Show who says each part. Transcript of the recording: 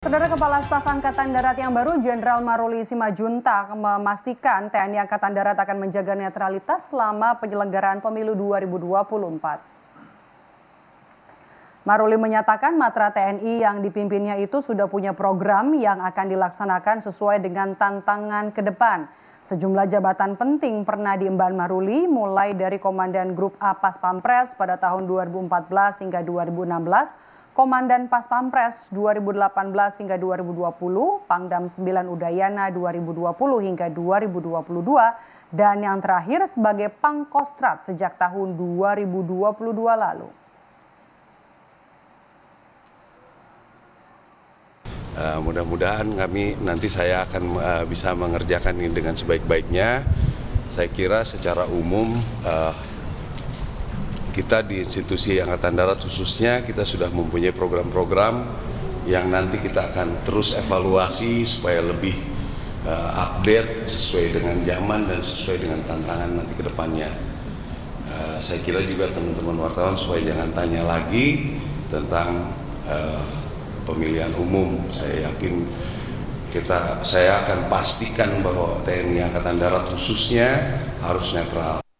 Speaker 1: Saudara Kepala Staf Angkatan Darat yang baru, Jenderal Maruli Simajuntak, memastikan TNI Angkatan Darat akan menjaga netralitas selama penyelenggaraan pemilu 2024. Maruli menyatakan matra TNI yang dipimpinnya itu sudah punya program yang akan dilaksanakan sesuai dengan tantangan ke depan. Sejumlah jabatan penting pernah diemban Maruli, mulai dari Komandan Grup A Pas Pampres pada tahun 2014 hingga 2016, Komandan Pas Pampres 2018 hingga 2020, Pangdam 9 Udayana 2020 hingga 2022, dan yang terakhir sebagai Pangkostrat sejak tahun 2022 lalu.
Speaker 2: Mudah-mudahan nanti saya akan bisa mengerjakan ini dengan sebaik-baiknya. Saya kira secara umum kita di institusi Angkatan Darat khususnya kita sudah mempunyai program-program yang nanti kita akan terus evaluasi supaya lebih update sesuai dengan zaman dan sesuai dengan tantangan nanti ke depannya. Saya kira juga teman-teman wartawan supaya jangan tanya lagi tentang pemilihan umum. Saya yakin saya akan pastikan bahwa TNI Angkatan Darat khususnya harus netral.